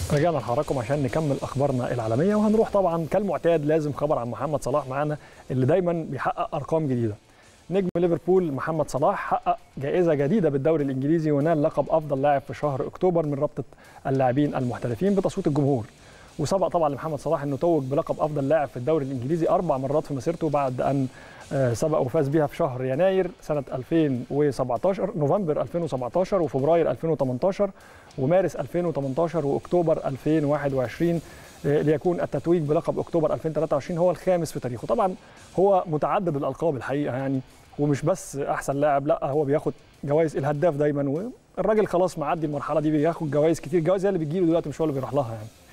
رجعنا لحضراتكم عشان نكمل اخبارنا العالميه، وهنروح طبعا كالمعتاد لازم خبر عن محمد صلاح معانا اللي دايما بيحقق ارقام جديده. نجم ليفربول محمد صلاح حقق جائزه جديده بالدوري الانجليزي ونال لقب افضل لاعب في شهر اكتوبر من رابطه اللاعبين المحترفين بتصويت الجمهور. وسبق طبعا لمحمد صلاح انه توج بلقب افضل لاعب في الدوري الانجليزي 4 مرات في مسيرته بعد ان سبق وفاز بها في شهر يناير سنه 2017 نوفمبر 2017 وفبراير 2018 ومارس 2018 واكتوبر 2021 ليكون التتويج بلقب اكتوبر 2023 هو الخامس في تاريخه. طبعا هو متعدد الالقاب الحقيقه يعني، ومش بس احسن لاعب، لا هو بياخد جوائز الهداف دايما، والراجل خلاص معدي المرحله دي بياخد جوائز كتير، جوائز هي اللي بتجيله دلوقتي مش هو اللي بيروح لها يعني.